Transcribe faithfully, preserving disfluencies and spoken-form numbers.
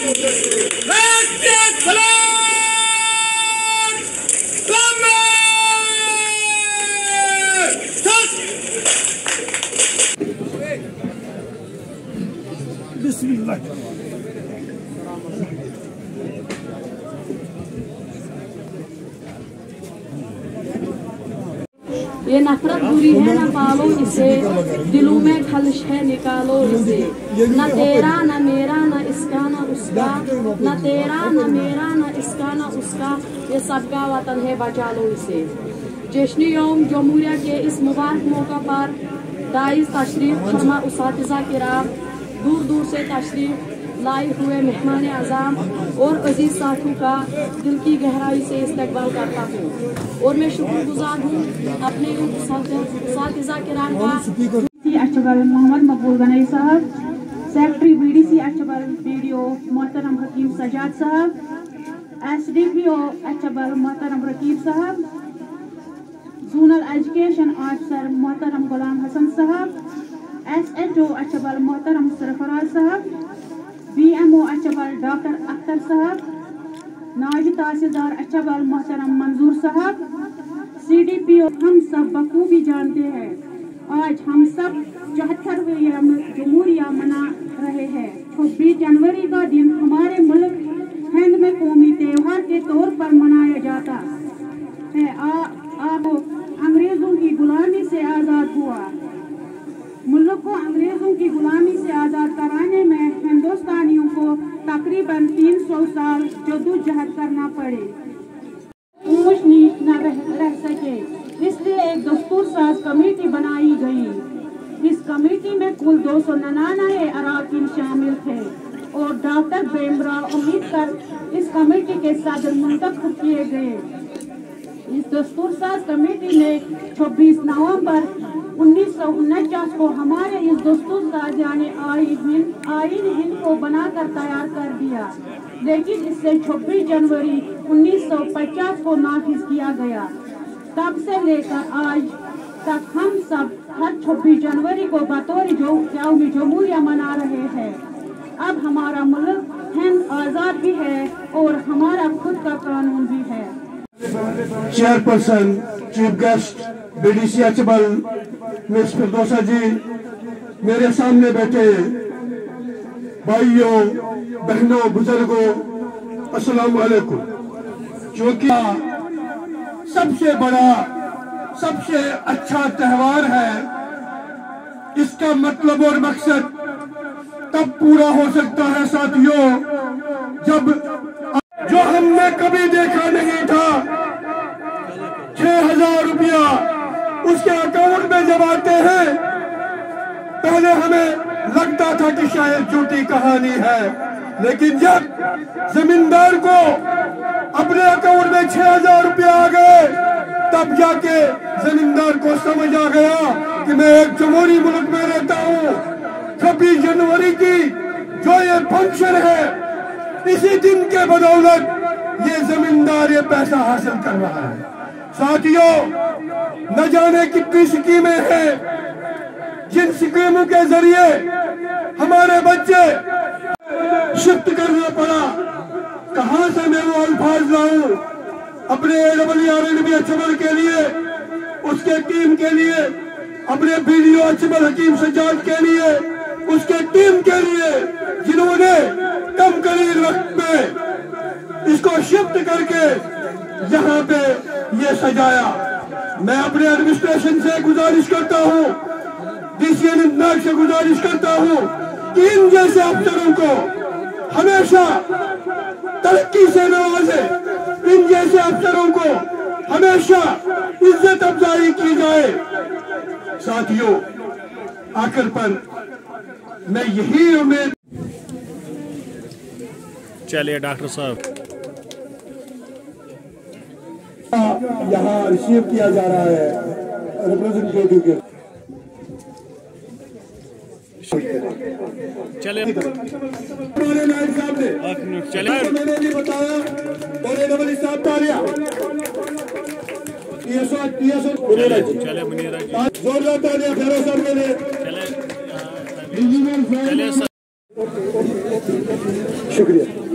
ये नफरत बुरी है न पालो इसे, दिलों में खलश है निकालो इसे। न तेरा न मेरा न इसका न उसका, न तेरा न मेरा न इसका न उसका, ये सबका वतन है बचा लो इसे। जश्न यौम जमहूरिया के इस मुबारक मौका पर दाइज तशरीफ फरमा उसातिज़ा किराम, दूर दूर से तशरीफ लाए हुए मेहमान आज़ाम और अजीज साथियों का दिल की गहराई से इस्तकबाल करता हूँ और मैं शुक्रगुजार हूँ अपने उसातिज़ा किराम का। अचबल मोहम्मद मकबूल गनई साहब, सेक्रेटरी बीडीसी अचबल वीडियो मोहतरम हकीम सजाद साहब, एसडीपीओ अचबल मोहतरम रकीब साहब, जोनल एजुकेशन ऑफिसर मोहतरम गुलाम हसन साहब, एसएचओ अचबल मोहतरम सरफराज साहब, बीएमओ अचबल डॉक्टर अख्तर साहब, नायब तहसीलदार अचबल मोहतरम मंजूर साहब, सीडीपीओ। हम सब बखूबी जानते हैं आज हम सब चौहत्तरवें जमहूरिया मना रहे हैं। छब्बीस जनवरी का दिन हमारे मुल्क हिंद में कौमी त्योहार के तौर पर मनाया जाता है। आप अंग्रेजों की गुलामी से आज़ाद हुआ, मुल्क को अंग्रेजों की गुलामी से आज़ाद कराने में हिंदुस्तानियों को तकरीबन तीन सौ साल जद्दोजहद करना पड़े, ऊंच नीच न रह, रह सके, इसलिए एक दस्तूर साज कमेटी बनाई गई। इस कमेटी में कुल दो सौ निन्यानवे अरकान शामिल थे और डॉक्टर भीमराव अम्बेडकर इस कमेटी के सदर मुंतखब किए गए। इस दस्तूर साज कमेटी ने छब्बीस नवंबर उन्नीस सौ उनचास को हमारे इस दस्तूर साज यानी आईन आईन हिंद को बनाकर तैयार कर दिया, लेकिन इससे छब्बीस जनवरी उन्नीस सौ पचास को नाफिज किया गया। तब से लेकर आज तक हम सब हर छब्बीस जनवरी को बतौर जो यौम जमहूरिया मना रहे हैं। अब हमारा मुल्क हिंद आज़ाद भी है और हमारा खुद का कानून भी है। Chairperson chief guest BDC Achabal miss Firdausa ji, मेरे सामने बैठे भाइयों बहनों बुजुर्गों, अस्सलाम वालेकुम। क्योंकि सबसे बड़ा सबसे अच्छा त्योहार है, इसका मतलब और मकसद तब पूरा हो सकता है साथियों जब जो हमने कभी देखा नहीं था, छह हजार रुपया उसके अकाउंट में जब आते हैं, पहले हमें लगता था कि शायद झूठी कहानी है, लेकिन जब जमींदार को अपने अकाउंट में छह हजार रुपया आ गए, तब जाके जमींदार को समझ आ गया कि मैं एक जमहूरी मुल्क में रहता हूँ। छब्बीस जनवरी की जो ये फंक्शन है, इसी दिन के बदौलत ये जमींदार ये पैसा हासिल कर रहा है। साथियों, न जाने कितनी स्कीमें हैं, जिन स्कीमों के जरिए हमारे बच्चे शिफ्ट करना पड़ा। कहां से मैं वो अल्फाज लाऊं अपने एडब्ल्यूआर अचबल के लिए, उसके टीम के लिए, अपने बीडीओ अचबल हकीम सजाद के लिए, उसके टीम के लिए, जिन्होंने कम करीब वक्त में इसको शिफ्ट करके यहाँ पे ये सजाया। मैं अपने एडमिनिस्ट्रेशन से गुजारिश करता हूँ, डीसी अनंतनाग से गुजारिश करता हूँ कि इन जैसे अफसरों को हमेशा तरक्की से नवाजे, इन जैसे अफसरों को हमेशा इज्जत अफजाई की जाए। साथियों, आखिर पर मैं यही उम्मीद। चलिए डॉक्टर साहब, यहाँ रिसीव किया जा रहा है रिप्रेजेंटेटिव के। चले हमारे नायब साहब ने चले मैंने भी बताया और एडब्ल्यू साहब तालिया टीएसओ टीएसओ चले मुनीरा जी, जोरदार तालियां खैरो साहब के लिए। चले इंजीनियर चले شکریہ.